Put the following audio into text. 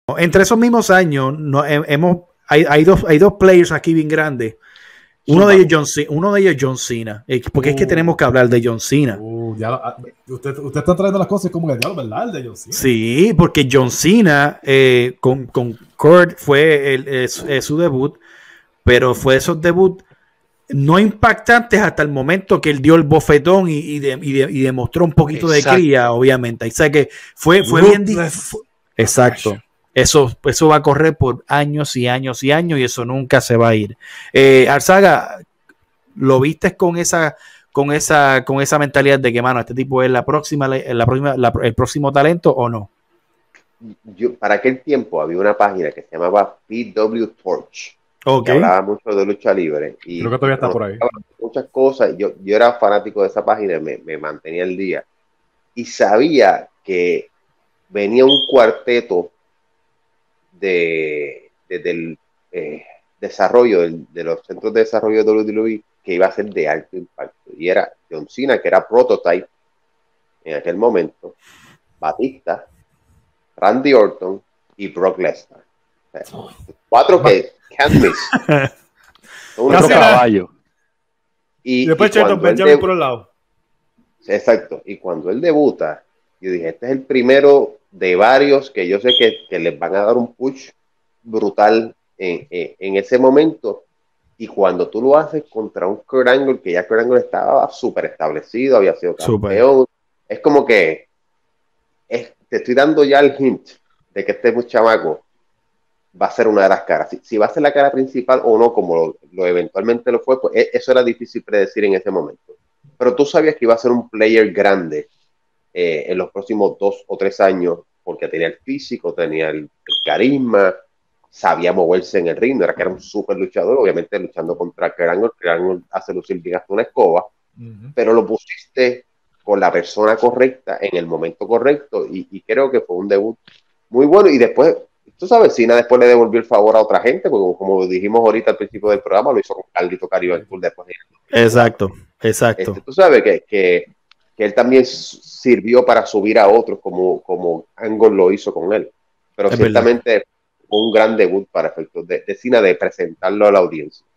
Entre esos mismos años, hay dos players aquí bien grandes. Uno de ellos John Cena. Porque es que tenemos que hablar de John Cena. Usted está trayendo las cosas como que diablo, ¿verdad? El de John Cena. Sí, porque John Cena con Kurt fue su debut, pero fue esos debuts no impactantes hasta el momento que él dio el bofetón y demostró un poquito de cría, obviamente. O sea que fue bien difícil. Exacto. Eso va a correr por años y años y años y eso nunca se va a ir. Arzaga, ¿lo viste con esa mentalidad de que, mano, este tipo es el próximo talento o no? Para aquel tiempo había una página que se llamaba PW Torch. Que hablaba mucho de lucha libre. Y creo que todavía está por ahí. Muchas cosas. Yo era fanático de esa página y me mantenía al día. Y sabía que venía un cuarteto del desarrollo de los centros de desarrollo de WWE que iba a ser de alto impacto. Y era John Cena, que era prototype en aquel momento, Batista, Randy Orton y Brock Lesnar. O sea, 4 que can't miss. Otro caballo. Y después Shelton Benjamin por el lado. Exacto. Y cuando él debuta, yo dije, este es el primero de varios que yo sé que les van a dar un push brutal en ese momento. Y cuando tú lo haces contra un Kurt Angle, que ya Kurt Angle estaba súper establecido, había sido campeón, es como que te estoy dando ya el hint de que este chamaco va a ser una de las caras. Si va a ser la cara principal o no, como lo eventualmente lo fue, pues eso era difícil predecir en ese momento. Pero tú sabías que iba a ser un player grande en los próximos 2 o 3 años, porque tenía el físico, tenía el carisma, sabía moverse en el ring, no era que era un súper luchador, obviamente luchando contra Kurt Angle hace lucir bien hasta una escoba, pero lo pusiste con la persona correcta en el momento correcto y creo que fue un debut muy bueno. Y después, tú sabes, Cena después le devolvió el favor a otra gente, porque como dijimos ahorita al principio del programa, lo hizo con Carlito Carrillo después. Exacto. Tú sabes que él también sirvió para subir a otros como Angle lo hizo con él. Pero ciertamente fue un gran debut para efectos de Cena, de presentarlo a la audiencia.